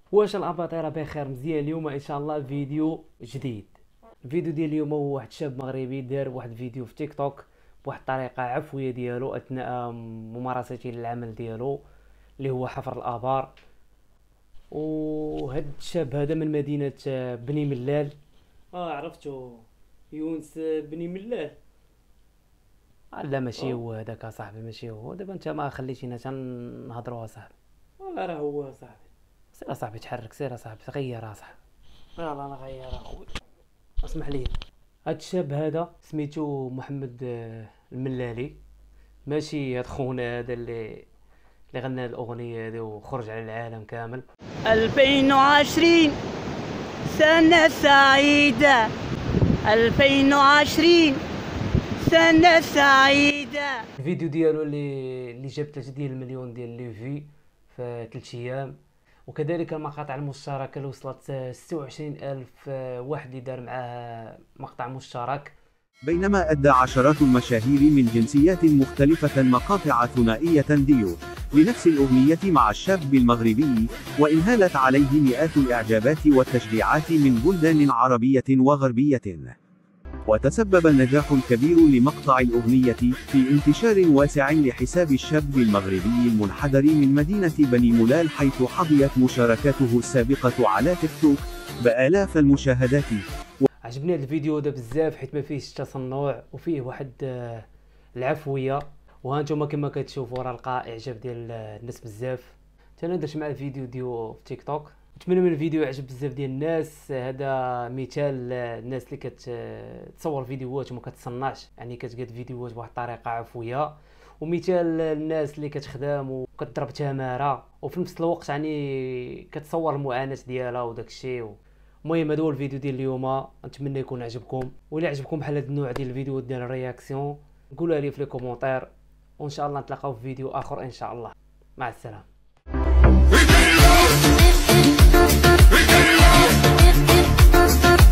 واش الاباطره بخير مزيان؟ اليوم ان شاء الله فيديو جديد. الفيديو ديال اليوم هو واحد شاب مغربي دار واحد الفيديو في تيك توك بواحد الطريقه عفويه ديالو اثناء ممارسته للعمل ديالو اللي هو حفر الابار. وهاد الشاب هذا من مدينه بني ملال. عرفتو يونس بني ملال. لا ماشي هو هذاك صاحبي، ماشي هو. دابا انت ما خليتينا تنهضروا صاحبي. والله راه هو صاحبي. سير صاحبي تحرك، سير صاحبي غير صاحبي. يلا انا غير اخوي، اسمح لي. هاد الشاب هذا سميتو محمد الملالي، ماشي هاد خونا هذا اللي غنى الاغنيه هذه وخرج على العالم كامل. 2020 سنة سعيدة، 2020 سنة سعيدة. الفيديو ديالو اللي جاب 3 ديال المليون ديال لي في 3 ايام، وكذلك المقاطع المشتركه اللي وصلت 26,000 واحد اللي دار معاه مقطع مشترك. بينما أدى عشرات المشاهير من جنسيات مختلفة مقاطع ثنائية ديو لنفس الأغنية مع الشاب المغربي، وانهالت عليه مئات الإعجابات والتشجيعات من بلدان عربية وغربية. وتسبب النجاح الكبير لمقطع الأغنية في انتشار واسع لحساب الشاب المغربي المنحدر من مدينة بني ملال، حيث حظيت مشاركاته السابقة على تيك توك بآلاف المشاهدات. عجبني هذا الفيديو ده بزاف حيت ما فيهش تصنع وفيه واحد العفويه. وهانتوما كما كتشوفوا راه لقى اعجاب ديال الناس بزاف. انا درت مع الفيديو ديالو في تيك توك، نتمنى من الفيديو يعجب بزاف ديال الناس. هذا مثال الناس اللي كتصور فيديوهات وما كتصنعش، يعني كتقاد فيديوهات بواحد الطريقه عفويه، ومثال الناس اللي كتخدم وكتضرب تماره وفي نفس الوقت يعني كتصور المعاناه ديالها وداك الشيء. المهم هذا هو الفيديو ديال اليوم، نتمنى يكون عجبكم. وإلا عجبكم بحال هذا النوع ديال الفيديو ديال الرياكسيون قولوا لي في لي كومونتير، وان شاء الله نتلاقاو في فيديو اخر ان شاء الله. مع السلامه.